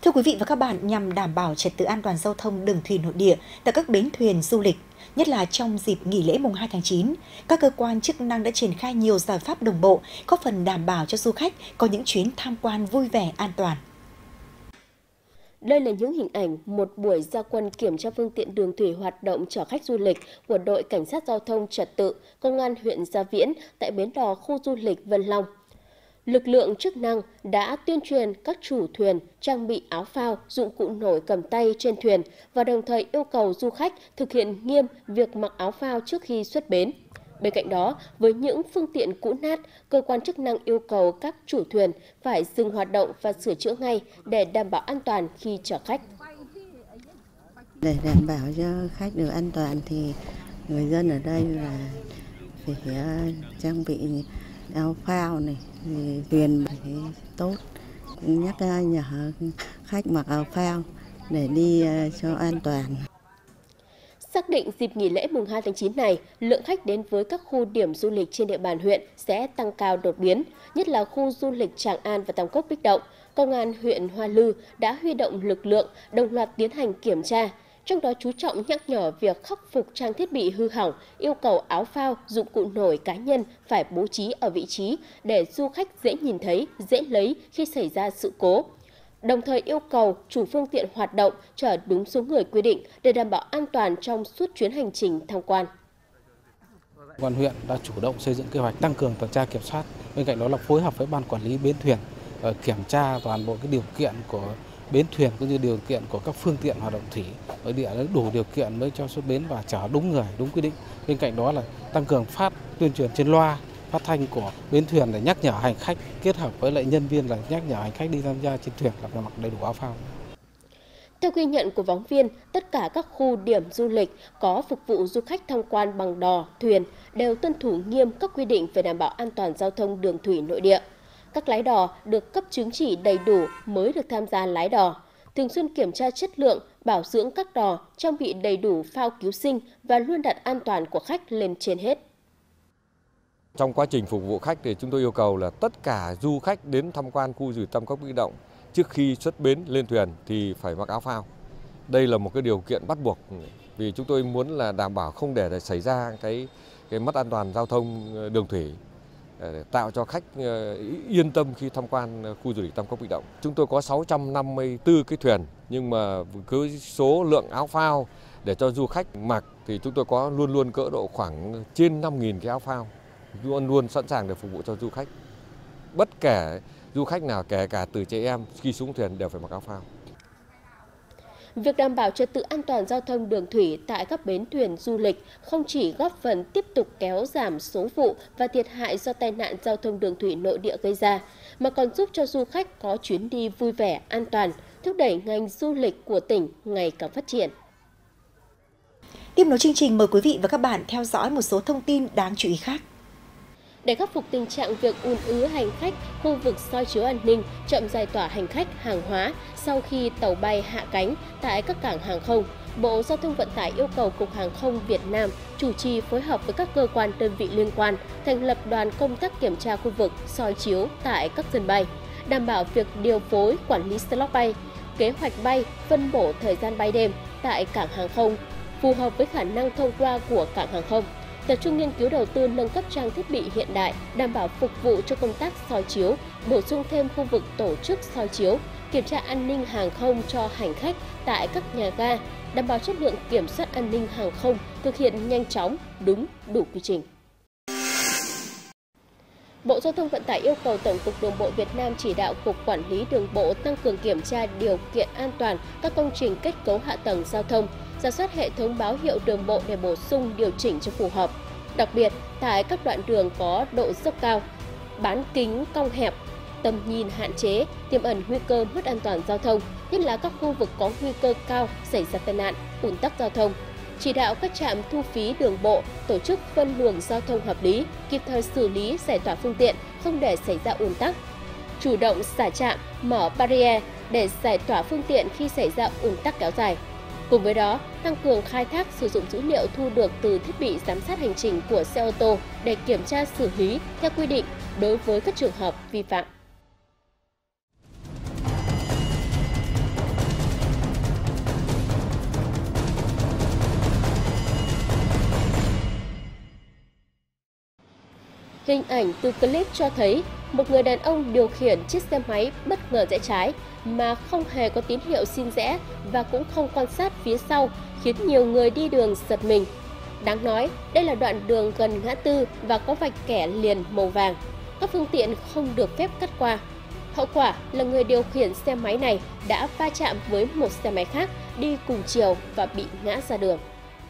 Thưa quý vị và các bạn, nhằm đảm bảo trật tự an toàn giao thông đường thủy nội địa tại các bến thuyền du lịch, nhất là trong dịp nghỉ lễ mùng 2 tháng 9, các cơ quan chức năng đã triển khai nhiều giải pháp đồng bộ, góp phần đảm bảo cho du khách có những chuyến tham quan vui vẻ an toàn. Đây là những hình ảnh một buổi ra quân kiểm tra phương tiện đường thủy hoạt động chở khách du lịch của đội Cảnh sát Giao thông Trật tự, Công an huyện Gia Viễn tại bến đò khu du lịch Vân Long. Lực lượng chức năng đã tuyên truyền các chủ thuyền trang bị áo phao, dụng cụ nổi cầm tay trên thuyền và đồng thời yêu cầu du khách thực hiện nghiêm việc mặc áo phao trước khi xuất bến. Bên cạnh đó, với những phương tiện cũ nát, cơ quan chức năng yêu cầu các chủ thuyền phải dừng hoạt động và sửa chữa ngay để đảm bảo an toàn khi chở khách. Để đảm bảo cho khách được an toàn thì người dân ở đây là phải trang bị áo phao này, thuyền phải tốt, nhắc nhở khách mặc áo phao để đi cho an toàn. Xác định dịp nghỉ lễ mùng 2 tháng 9 này, lượng khách đến với các khu điểm du lịch trên địa bàn huyện sẽ tăng cao đột biến, nhất là khu du lịch Tràng An và Tam Cốc Bích Động. Công an huyện Hoa Lư đã huy động lực lượng đồng loạt tiến hành kiểm tra, trong đó chú trọng nhắc nhở việc khắc phục trang thiết bị hư hỏng, yêu cầu áo phao, dụng cụ nổi cá nhân phải bố trí ở vị trí để du khách dễ nhìn thấy, dễ lấy khi xảy ra sự cố. Đồng thời yêu cầu chủ phương tiện hoạt động chở đúng số người quy định để đảm bảo an toàn trong suốt chuyến hành trình tham quan. Công an huyện đã chủ động xây dựng kế hoạch tăng cường tuần tra kiểm soát, bên cạnh đó là phối hợp với ban quản lý bến thuyền kiểm tra toàn bộ cái điều kiện của bến thuyền cũng như điều kiện của các phương tiện hoạt động thủy nội địa đủ điều kiện mới cho xuất bến và chở đúng người, đúng quy định. Bên cạnh đó là tăng cường tuyên truyền trên loa phát thanh của bến thuyền để nhắc nhở hành khách, kết hợp với lại nhân viên là nhắc nhở hành khách đi tham gia trên thuyền là phải mặc đầy đủ áo phao. Theo ghi nhận của phóng viên, tất cả các khu điểm du lịch có phục vụ du khách tham quan bằng đò, thuyền đều tuân thủ nghiêm các quy định về đảm bảo an toàn giao thông đường thủy nội địa. Các lái đò được cấp chứng chỉ đầy đủ mới được tham gia lái đò, thường xuyên kiểm tra chất lượng, bảo dưỡng các đò, trang bị đầy đủ phao cứu sinh và luôn đặt an toàn của khách lên trên hết. Trong quá trình phục vụ khách thì chúng tôi yêu cầu là tất cả du khách đến tham quan khu du lịch Tam Cốc Bích Động trước khi xuất bến lên thuyền thì phải mặc áo phao. Đây là một cái điều kiện bắt buộc vì chúng tôi muốn là đảm bảo không để xảy ra cái mất an toàn giao thông đường thủy, để tạo cho khách yên tâm khi tham quan khu du lịch Tam Cốc Bích Động. Chúng tôi có 654 cái thuyền nhưng mà cứ số lượng áo phao để cho du khách mặc thì chúng tôi có luôn cỡ độ khoảng trên 5.000 cái áo phao, luôn sẵn sàng để phục vụ cho du khách. Bất kể du khách nào, kể cả từ trẻ em khi xuống thuyền đều phải mặc áo phao. Việc đảm bảo trật tự an toàn giao thông đường thủy tại các bến thuyền du lịch không chỉ góp phần tiếp tục kéo giảm số vụ và thiệt hại do tai nạn giao thông đường thủy nội địa gây ra, mà còn giúp cho du khách có chuyến đi vui vẻ, an toàn, thúc đẩy ngành du lịch của tỉnh ngày càng phát triển. Tiếp nối chương trình, mời quý vị và các bạn theo dõi một số thông tin đáng chú ý khác. Để khắc phục tình trạng việc ùn ứ hành khách, khu vực soi chiếu an ninh, chậm giải tỏa hành khách, hàng hóa sau khi tàu bay hạ cánh tại các cảng hàng không, Bộ Giao thông Vận tải yêu cầu Cục Hàng không Việt Nam chủ trì phối hợp với các cơ quan đơn vị liên quan thành lập đoàn công tác kiểm tra khu vực soi chiếu tại các sân bay, đảm bảo việc điều phối quản lý slot bay, kế hoạch bay, phân bổ thời gian bay đêm tại cảng hàng không phù hợp với khả năng thông qua của cảng hàng không. Tập trung nghiên cứu đầu tư nâng cấp trang thiết bị hiện đại, đảm bảo phục vụ cho công tác soi chiếu, bổ sung thêm khu vực tổ chức soi chiếu, kiểm tra an ninh hàng không cho hành khách tại các nhà ga, đảm bảo chất lượng kiểm soát an ninh hàng không, thực hiện nhanh chóng, đúng, đủ quy trình. Bộ Giao thông Vận tải yêu cầu Tổng cục Đường bộ Việt Nam chỉ đạo Cục Quản lý Đường bộ tăng cường kiểm tra điều kiện an toàn các công trình kết cấu hạ tầng giao thông, rà soát hệ thống báo hiệu đường bộ để bổ sung điều chỉnh cho phù hợp. Đặc biệt, tại các đoạn đường có độ dốc cao, bán kính cong hẹp, tầm nhìn hạn chế, tiềm ẩn nguy cơ mất an toàn giao thông, nhất là các khu vực có nguy cơ cao xảy ra tai nạn, ùn tắc giao thông. Chỉ đạo các trạm thu phí đường bộ tổ chức phân luồng giao thông hợp lý, kịp thời xử lý giải tỏa phương tiện, không để xảy ra ùn tắc. Chủ động xả trạm, mở barrier để giải tỏa phương tiện khi xảy ra ùn tắc kéo dài. Cùng với đó, tăng cường khai thác sử dụng dữ liệu thu được từ thiết bị giám sát hành trình của xe ô tô để kiểm tra xử lý theo quy định đối với các trường hợp vi phạm. Hình ảnh từ clip cho thấy một người đàn ông điều khiển chiếc xe máy bất ngờ rẽ trái mà không hề có tín hiệu xin rẽ và cũng không quan sát phía sau, khiến nhiều người đi đường giật mình. Đáng nói, đây là đoạn đường gần ngã tư và có vạch kẻ liền màu vàng. Các phương tiện không được phép cắt qua. Hậu quả là người điều khiển xe máy này đã va chạm với một xe máy khác đi cùng chiều và bị ngã ra đường.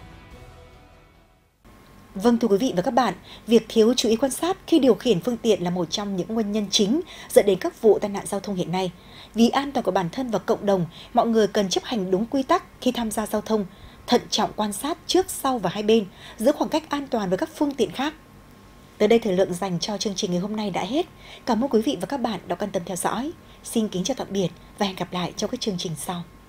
Vâng, thưa quý vị và các bạn, việc thiếu chú ý quan sát khi điều khiển phương tiện là một trong những nguyên nhân chính dẫn đến các vụ tai nạn giao thông hiện nay. Vì an toàn của bản thân và cộng đồng, mọi người cần chấp hành đúng quy tắc khi tham gia giao thông, thận trọng quan sát trước, sau và hai bên, giữ khoảng cách an toàn với các phương tiện khác. Tới đây thời lượng dành cho chương trình ngày hôm nay đã hết. Cảm ơn quý vị và các bạn đã quan tâm theo dõi. Xin kính chào tạm biệt và hẹn gặp lại trong các chương trình sau.